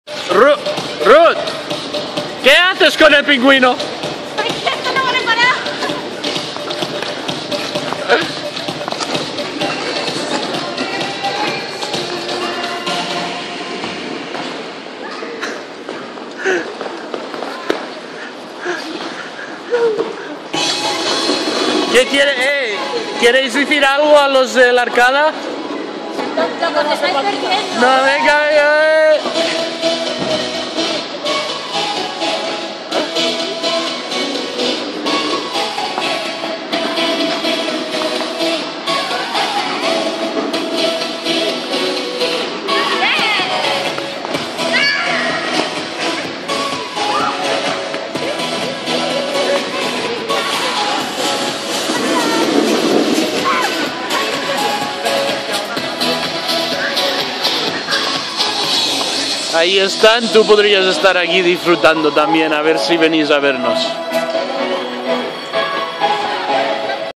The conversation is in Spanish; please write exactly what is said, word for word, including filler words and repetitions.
Ru Ruth, ¿qué haces con el pingüino? ¡Ay, que esto no vale para nada! ¿Qué quiere? Eh, ¿Queréis decir algo a los de la arcada? Lo que os estáis perdiendo. No, venga, venga, eh. Ahí están, tú podrías estar aquí disfrutando también, a ver si venís a vernos.